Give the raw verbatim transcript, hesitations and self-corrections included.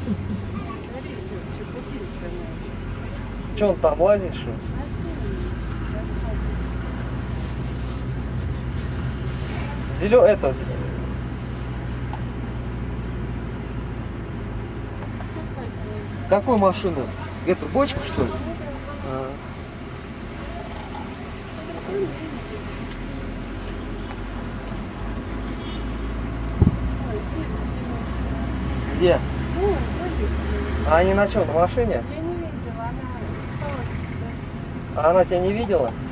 Че он там лазит, что? Зелё... это... Какую машину? Эту бочку, что ли? А. Где? А они на чем? На машине? Я не видела, она... А она тебя не видела?